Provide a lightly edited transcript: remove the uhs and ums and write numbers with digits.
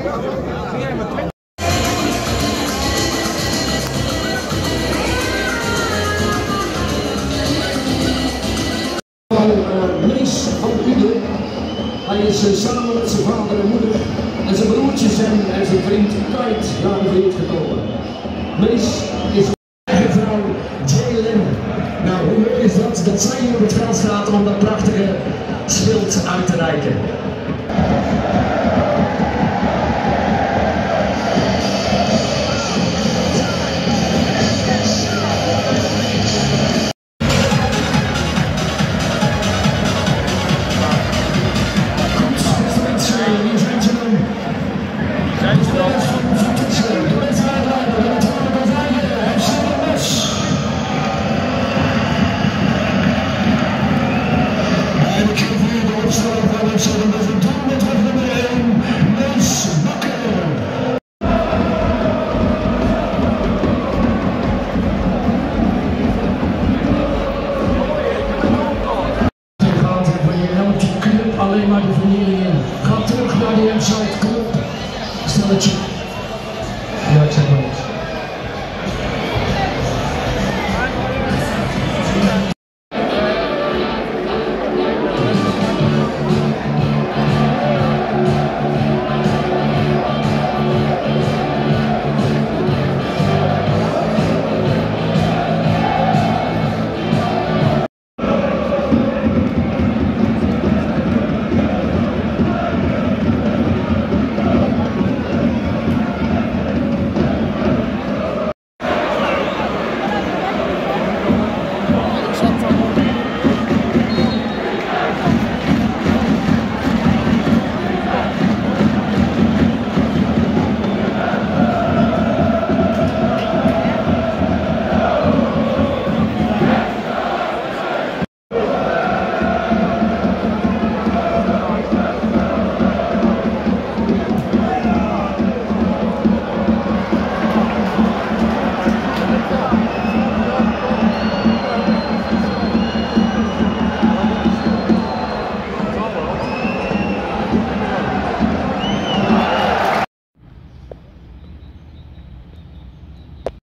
Mees van Uden. Hij is samen met zijn vader en moeder en zijn broertjes en zijn vriend Kite naar de wereld gekomen. Mees is eigen vrouw Jalen. Nou, hoe leuk is dat? Dat zij hier op het veld gaat om dat prachtige schild uit te reiken. Alleen maar de vernielingen. Ga terug naar die website, club. Stel dat je